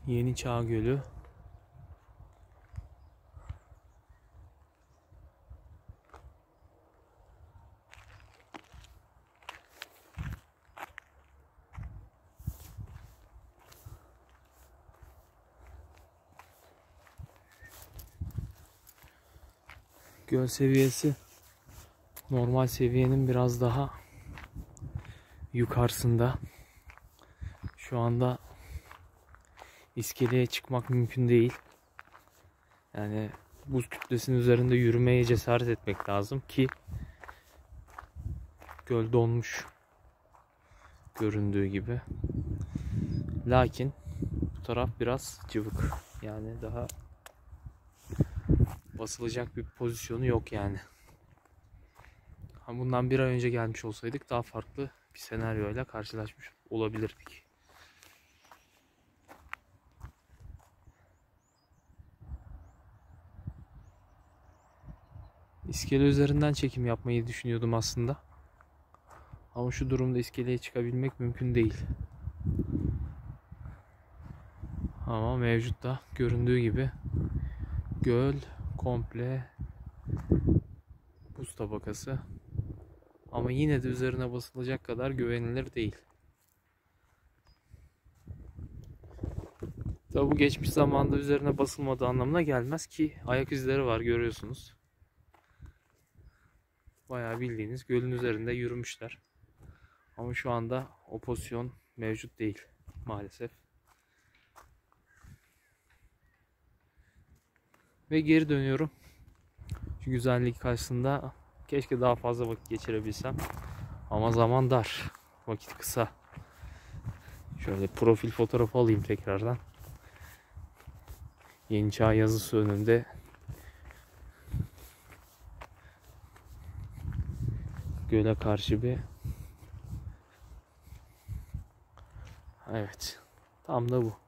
Yeni Çağ Gölü. Göl seviyesi normal seviyenin biraz daha yukarısında. Şu anda iskeleye çıkmak mümkün değil. Yani buz kütlesinin üzerinde yürümeye cesaret etmek lazım ki göl donmuş göründüğü gibi. Lakin bu taraf biraz cıvık. Yani daha basılacak bir pozisyonu yok yani. Bundan bir ay önce gelmiş olsaydık daha farklı bir senaryoyla karşılaşmış olabilirdik. İskele üzerinden çekim yapmayı düşünüyordum aslında. Ama şu durumda iskeleye çıkabilmek mümkün değil. Ama mevcutta göründüğü gibi göl komple buz tabakası. Ama yine de üzerine basılacak kadar güvenilir değil. Tabi bu geçmiş zamanda üzerine basılmadığı anlamına gelmez ki ayak izleri var, görüyorsunuz. Bayağı bildiğiniz gölün üzerinde yürümüşler. Ama şu anda o pozisyon mevcut değil maalesef. Ve geri dönüyorum. Şu güzellik karşısında keşke daha fazla vakit geçirebilsem. Ama zaman dar. Vakit kısa. Şöyle profil fotoğrafı alayım tekrardan. Yeni Çağ yazısı önünde göle karşı bir, evet, tam da bu.